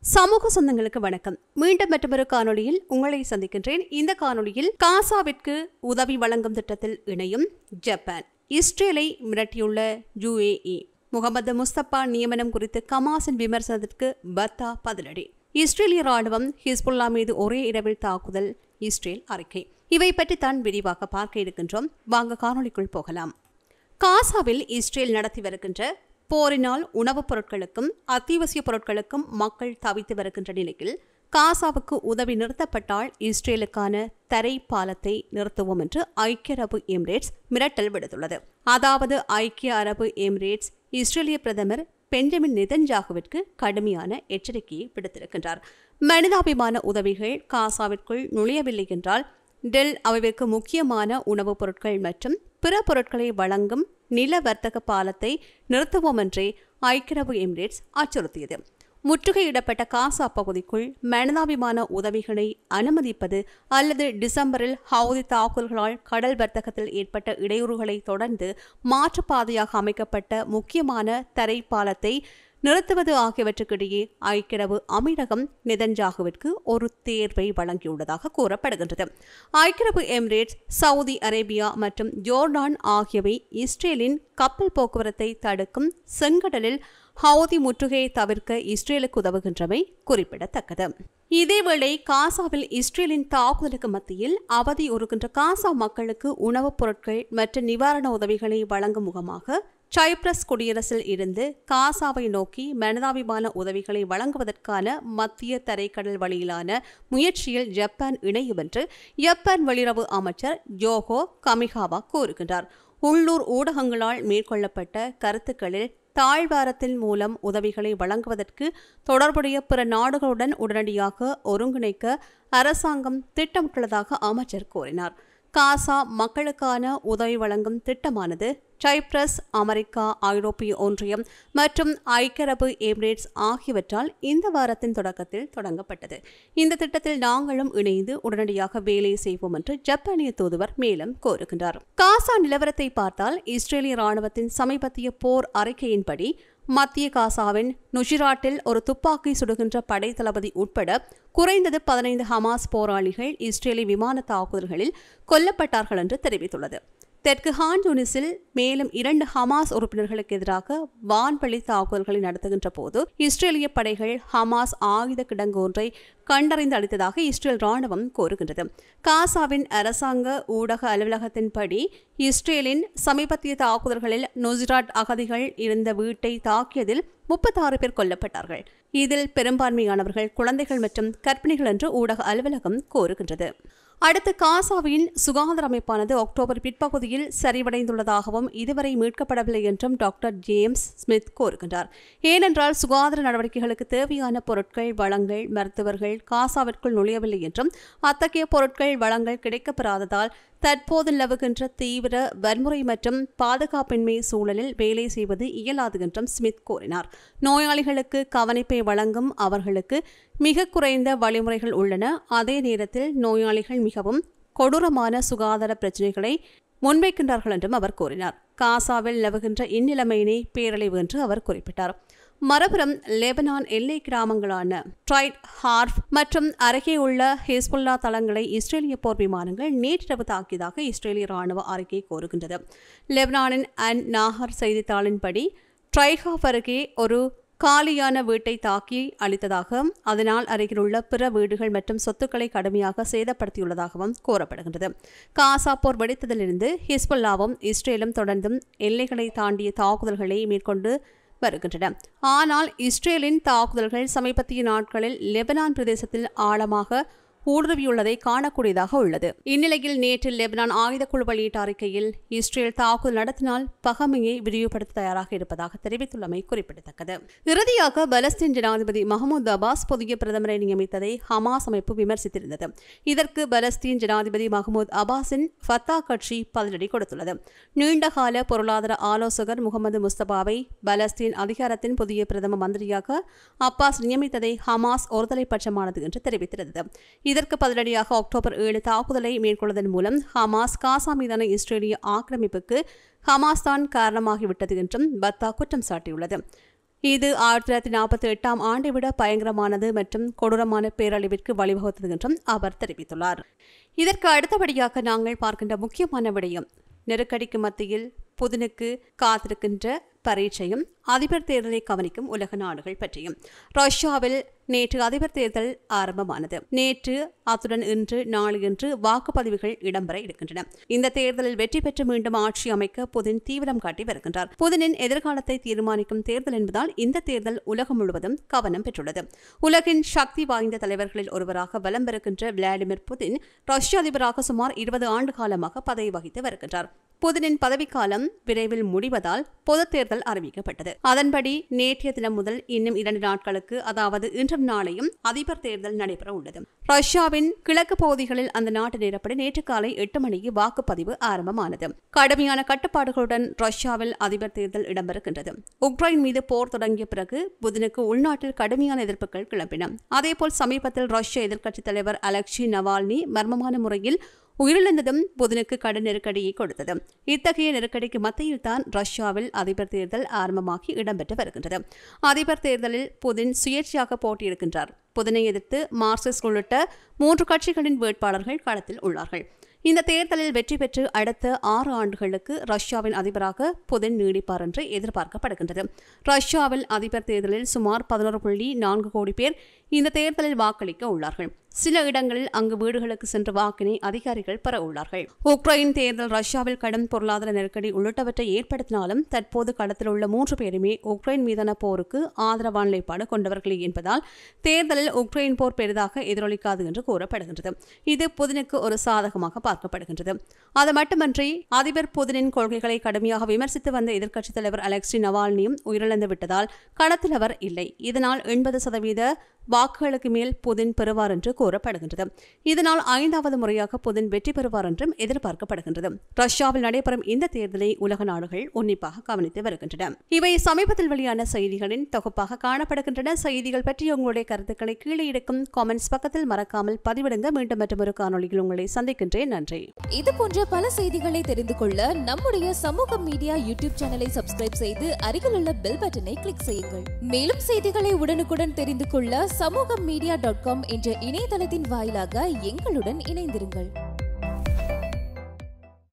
சமூக சொந்தங்களுக்கு வணக்கம். மீண்டும் மற்றொரு காணொளியில் உங்களை சந்திக்கின்றேன். இந்த காணொளியில் காசாவிற்கு உதவி வழங்கும் திட்டத்தில் இணையும் ஜப்பான், இஸ்ரேலை மிரட்டியுள்ள UAE, முகமது முஸ்தபா நியமனம் குறித்து ஹமாஸின் விமர்சனத்திற்கு பத்தா பதிலடி, இஸ்ரேலிய ராணுவம் ஹிஸ்புல்லா மீது ஒரே இரவில் தாக்குதல், இஸ்ரேல் அறிக்கை. இவை பற்றி தான் விரிவாக பார்க்க இருக்கின்றோம். வாங்க காணொளிக்குள் போகலாம். காசாவில் இஸ்ரேல் நடத்தி வருகின்ற போரினால் உணவுப் பொருட்களுக்கும் அத்தியாவசிய பொருட்களுக்கும் மக்கள் தவித்து வருகின்ற நிலையில் காசாவுக்கு உதவி நிறுத்தப்பட்டால் இஸ்ரேலுக்கான தரை பாலத்தை நிறுத்துவோம் என்று ஐக்கிய அரபு எமிரேட்ஸ் மிரட்டல் விடுத்துள்ளது. அதாவது ஐக்கிய அரபு எமிரேட்ஸ் இஸ்ரேலிய பிரதமர் பெஞ்சமின் நெதன்யாகுவிற்கு கடுமையான எச்சரிக்கையை விடுத்திருக்கின்றார். மனிதாபிமான உதவிகள் காசாவிற்குள் நுழையவில்லை என்றால் டெல் அவைவிற்கு முக்கியமான உணவுப் பொருட்கள் மற்றும் பிற பொருட்களை வழங்கும் நில வர்த்தக பாலத்தை நிறுத்துவோம் என்றே ஐக்கிய அரபு எமிரேட்ஸ் அச்சுறுத்தியது. முற்றுகையிடப்பட்ட காசா பகுதிக்குள் மனிதாபிமான உதவிகளை அனுமதிப்பது அல்லது டிசம்பரில் ஹவுதி தாக்குதல்களால் கடல் வர்த்தகத்தில் ஏற்பட்ட இடையூறுகளை தொடர்ந்து மாற்றுப்பாதையாக அமைக்கப்பட்ட முக்கியமான தரை பாலத்தை நிறுத்துவது ஆகியவற்றுக்கிடையே ஐக்கிய அரபு அமீரகம் நெதன்யாகுவிற்கு ஒரு தேர்வை வழங்கியுள்ளதாக கூறப்படுகின்றது. ஐக்கிய அரபு எமிரேட்ஸ், சவுதி அரேபியா மற்றும் ஜோர்டான் ஆகியவை இஸ்ரேலின் கப்பல் போக்குவரத்தை தடுக்கும் செங்கடலில் ஹவுதி முற்றுகையை தவிர்க்க இஸ்ரேலுக்கு உதவுகின்றமை குறிப்பிடத்தக்கது. இதேவேளை காசாவில் இஸ்ரேலின் தாக்குதலுக்கு மத்தியில் அவதியுறுகின்ற காசா மக்களுக்கு உணவுப் பொருட்கள் மற்றும் நிவாரண உதவிகளை வழங்கும் முகமாக சைப்ரஸ் குடியரசில் இருந்து காசாவை நோக்கி மனிதாபிமான உதவிகளை வழங்குவதற்கான மத்திய தரைக்கடல் வழியிலான முயற்சியில் ஜப்பான் இணையும் என்று ஜப்பான் வெளியுறவு அமைச்சர் யோகோ கமிகாவா கூறுகின்றார். உள்ளூர் ஊடகங்களால் மேற்கொள்ளப்பட்ட கருத்துக்களில் தாழ்வாரத்தின் மூலம் உதவிகளை வழங்குவதற்கு தொடர்புடைய பிற நாடுகளுடன் உடனடியாக ஒருங்கிணைக்க அரசாங்கம் திட்டமிட்டுள்ளதாக அமைச்சர் கூறினார். காசா மக்களுக்கான உதவி வழங்கும் திட்டமானது சைப்ரஸ், அமெரிக்கா, ஐரோப்பிய ஒன்றியம் மற்றும் ஐக்கிய அரபு எமிரேட்ஸ் ஆகியவற்றால் இந்த வாரத்தின் தொடக்கத்தில் தொடங்கப்பட்டது. இந்த திட்டத்தில் நாங்களும் இணைந்து உடனடியாக வேலை செய்வோம் என்று ஜப்பானிய தூதுவர் மேலும் கூறுகின்றார். காசா நிலவரத்தை பார்த்தால் இஸ்ரேலிய ராணுவத்தின் சமீபத்திய போர் அறிக்கையின்படி மத்திய காசாவின் நுஷிராட்டில் ஒரு துப்பாக்கி சுடுகின்ற படை தளபதி உட்பட குறைந்தது 15 ஹமாஸ் போராளிகள் இஸ்ரேலி விமான தாக்குதல்களில் கொல்லப்பட்டார்கள் என்று தெரிவித்துள்ளது. தெற்கு ஹான் யூனிஸில் மேலும் 2 ஹமாஸ் உறுப்பினர்களுக்கு எதிராக வான்வழி தாக்குதல்களை நடத்துகின்ற போது இஸ்ரேலிய படைகள் ஹமாஸ் ஆயுத கிடங்கு ஒன்றை கண்டறிந்து அளித்ததாக இஸ்ரேல் ராணுவம் கூறுகின்றது. காசாவின் அரசாங்க ஊடக அலுவலகத்தின்படி இஸ்ரேலின் சமீபத்திய தாக்குதல்களில் நுஸ்ராட் அகதிகள் இருந்த வீட்டை தாக்கியதில் 36 பேர் கொல்லப்பட்டார்கள். இதில் பெரும்பான்மையானவர்கள் குழந்தைகள் மற்றும் கர்ப்பிணிகள் என்று ஊடக அலுவலகம் கூறுகின்றது. அடுத்து காசாவின் சுகாதார அமைப்பானது அக்டோபர் பிற்பகுதியில் சரிவடைந்துள்ளதாகவும் இதுவரை மீட்கப்படவில்லை என்றும் டாக்டர் ஜேம்ஸ் ஸ்மித் கூறுகின்றார். ஏனென்றால் சுகாதார நடவடிக்கைகளுக்கு தேவையான பொருட்கள், வளங்கள், மருத்துவர்கள் காசாவிற்குள் நுழையவில்லை என்றும் அத்தகைய பொருட்கள், வளங்கள் கிடைக்கப்பெறாததால் தற்போது நிலவுகின்ற தீவிர வன்முறை மற்றும் பாதுகாப்பின்மை சூழலில் வேலை செய்வது இயலாது என்றும் ஸ்மித் கூறினார். நோயாளிகளுக்கு கவனிப்பை வழங்கும் அவர்களுக்கு மிக குறைந்த வழிமுறைகள் உள்ளன. அதே நேரத்தில் நோயாளிகள் மிகவும் கொடூரமான சுகாதார பிரச்சினைகளை முன்வைக்கின்றார்கள் என்றும் அவர் கூறினார். காசாவில் நிலவுகின்ற இந்நிலைமையினை பேரழிவு என்று அவர் குறிப்பிட்டார். மறுபுறம் லெபனான் எல்லை கிராமங்களான ட்ரைட், ஹார்ஃப் மற்றும் அருகே உள்ள ஹிஸ்புல்லா தளங்களை இஸ்ரேலிய போர் விமானங்கள் நேற்றிரவு தாக்கியதாக இஸ்ரேலிய ராணுவ அறிக்கை கூறுகின்றது. லெபனானின் அன் நாகர் செய்தித்தாளின்படி ட்ரைஹாஃப் அருகே ஒரு காலியான வீட்டை தாக்கி அளித்ததாகவும் அதனால் அருகிலுள்ள பிற வீடுகள் மற்றும் சொத்துக்களை கடுமையாக சேதப்படுத்தியுள்ளதாகவும் கூறப்படுகின்றது. காசா போர் வெடித்ததிலிருந்து ஹிஸ்புல்லாவும் இஸ்ரேலும் தொடர்ந்தும் எல்லைகளை தாண்டிய தாக்குதல்களை மேற்கொண்டு வருகின்றன. ஆனால் இஸ்ரேலின் தாக்குதல்கள் சமீபத்திய நாட்களில் லெபனான் பிரதேசத்தில் ஆழமாக ஊடுருவியுள்ளதை காணக்கூடியதாக உள்ளது. இந்நிலையில் நேற்று லெபனான் ஆயுதக்குழு வெளியிட்ட அறிக்கையில் இஸ்ரேல் தாக்குதல் நடத்தினால் பகமையை விரிவுபடுத்த தயாராக இருப்பதாக தெரிவித்துள்ளமை குறிப்பிடத்தக்கது. இறுதியாக பலஸ்தீன் ஜனாதிபதி மஹ்மூத் அப்பாஸ் புதிய பிரதமரை நியமித்ததை ஹமாஸ் அமைப்பு விமர்சித்திருந்தது. இதற்கு பலஸ்தீன் ஜனாதிபதி மஹ்மூத் அப்பாஸின் ஃபத்தா கட்சி பதிலடி கொடுத்துள்ளது. நீண்டகால பொருளாதார ஆலோசகர் முகமது முஸ்தபாவை பலஸ்தீன் அதிகாரத்தின் புதிய பிரதம மந்திரியாக அப்பாஸ் நியமித்ததை ஹமாஸ் ஒருதலை பட்சமானது என்று தெரிவித்திருந்தது. இதற்கு பதிலடியாக அக்டோபர் 7 தாக்குதலை மேற்கொள்வதன் மூலம் ஹமாஸ் காசா மீதான இஸ்ரேலிய ஆக்கிரமிப்புக்கு ஹமாஸ் தான் காரணமாகிவிட்டது என்றும் பத்தா குற்றம் சாட்டியுள்ளது. இது 1948 ஆண்டை விட பயங்கரமானது மற்றும் கொடூரமான பேரழிவிற்கு வழிவகுத்தது என்றும் அவர் தெரிவித்துள்ளார். இதற்கு அடுத்தபடியாக நாங்கள் பார்க்கின்ற முக்கியமான விடயம் நெருக்கடிக்கு மத்தியில் புதினுக்கு காத்திருக்கின்ற பரீட்சையும் அதிபர் தேர்தலை கவனிக்கும் உலக நாடுகள் பற்றியும். ரஷ்யாவில் நேற்று அதிபர் தேர்தல் ஆரம்பமானது. நேற்று அத்துடன் இன்று நாளை என்று வாக்குப்பதிவுகள் இடம்பெற இருக்கின்றன. இந்த தேர்தலில் வெற்றி பெற்று மீண்டும் ஆட்சி அமைக்க புதின் தீவிரம் காட்டி வருகின்றார். புதினின் எதிர்காலத்தை தீர்மானிக்கும் தேர்தல் என்பதால் இந்த தேர்தல் உலகம் முழுவதும் கவனம் பெற்றுள்ளது. உலகின் சக்தி வாய்ந்த தலைவர்களில் ஒருவராக வலம் பெறுகின்ற விளாடிமிர் புதின் ரஷ்ய அதிபராக சுமார் 20 ஆண்டு காலமாக பதவி வகித்து வருகின்றார். புதினின் பதவிக்காலம் விரைவில் முடிவதால் பொதுத் தேர்தல் அறிவிக்கப்பட்டது. அதன்படி நேற்றைய தினம் முதல் இன்னும் 2 நாட்களுக்கு, அதாவது இன்றும் நாளையும் அதிபர் தேர்தல் நடைபெற உள்ளது. ரஷ்யாவின் கிழக்கு பகுதிகளில் அந்த நாட்டு நேரப்படி நேற்று காலை 8 மணிக்கு வாக்குப்பதிவு ஆரம்பமானது. கடுமையான கட்டுப்பாடுகளுடன் ரஷ்யாவில் அதிபர் தேர்தல் இடம்பெறுகின்றது. உக்ரைன் மீது போர் தொடங்கிய பிறகு புதினுக்கு உள்நாட்டில் கடுமையான எதிர்ப்புகள் கிளம்பின. அதேபோல் சமீபத்தில் ரஷ்ய எதிர்க்கட்சித் தலைவர் அலெக்சி நவால்னி மர்மமான முறையில் உயிரிழந்ததும் புதினுக்கு கடும் நெருக்கடியை கொடுத்தது. இத்தகைய நெருக்கடிக்கு மத்தியில் தான் ரஷ்யாவில் அதிபர் தேர்தல் ஆரம்பமாகி இடம்பெற்று வருகின்றது. அதிபர் தேர்தலில் புதின் சுயேட்சையாக போட்டியிடுகின்றார். புதினை எதிர்த்து மார்க்சிஸ்ட் உள்ளிட்ட 3 கட்சிகளின் வேட்பாளர்கள் களத்தில் உள்ளார்கள். இந்த தேர்தலில் வெற்றி பெற்று அடுத்த 6 ஆண்டுகளுக்கு ரஷ்யாவின் அதிபராக புதின் நீடிப்பார் என்று எதிர்பார்க்கப்படுகின்றது. ரஷ்யாவில் அதிபர் தேர்தலில் சுமார் 11.4 கோடி பேர் இந்த தேர்தலில் வாக்களிக்க உள்ளார்கள். சில இடங்களில் அங்கு வீடுகளுக்கு சென்று வாக்கினை அதிகாரிகள் பெற உள்ளார்கள். உக்ரைன் தேர்தல் ரஷ்யாவில் கடும் பொருளாதார நெருக்கடி உள்ளிட்டவற்றை ஏற்படுத்தினாலும் தற்போது களத்தில் உள்ள 3 பேருமே உக்ரைன் மீதான போருக்கு ஆதரவான நிலைப்பாடு கொண்டவர்களே என்பதால் தேர்தலில் உக்ரைன் போர் பெரிதாக எதிரொலிக்காது என்று கூறப்படுகின்றது. இது புதினுக்கு ஒரு சாதகமாக பார்க்கப்படுகின்றது. அது மட்டுமன்றி அதிபர் புதினின் கொள்கைகளை கடுமையாக விமர்சித்து வந்த எதிர்க்கட்சித் தலைவர் அலெக்சி நவால்னியும் உயிரிழந்து விட்டதால் களத்தில் அவர் இல்லை. இதனால் 80% வாக்குகளுக்கு மேல் புதின் பெறுவார் என்று கூறப்படுகின்றது. இதனால் 5வது முறையாக புதின் வெற்றி பெறுவார் என்றும் எதிர்பார்க்கப்படுகின்றது. ரஷ்யாவில் நடைபெறும் இந்த தேர்தலை உலக நாடுகள் உன்னிப்பாக கவனித்து வருகின்றன. இவை சமீபத்தில் வெளியான செய்திகளின் தொகுப்பாக காணப்படுகின்றன. செய்திகள் பற்றி உங்களுடைய கருத்துக்களை கீழே இருக்கும் காமெண்ட்ஸ் பக்கத்தில் மறக்காமல் பதிவிடுங்க. மீண்டும் மற்றொரு காணொலியில் உங்களை சந்திக்கின்றேன். நன்றி. இது போன்ற பல செய்திகளை தெரிந்து கொள்ள நம்முடைய சமூக மீடியா யூடியூப் சேனலை சப்ஸ்கிரைப் செய்து அருகில் உள்ள பெல் பட்டனை கிளிக் செய்யுங்கள். மேலும் செய்திகளை உடனுக்குடன் தெரிந்து கொள்ள சமூகமீடியா.com என்ற இணையதளத்தின் வாயிலாக எங்களுடன் இணைந்திருங்கள்.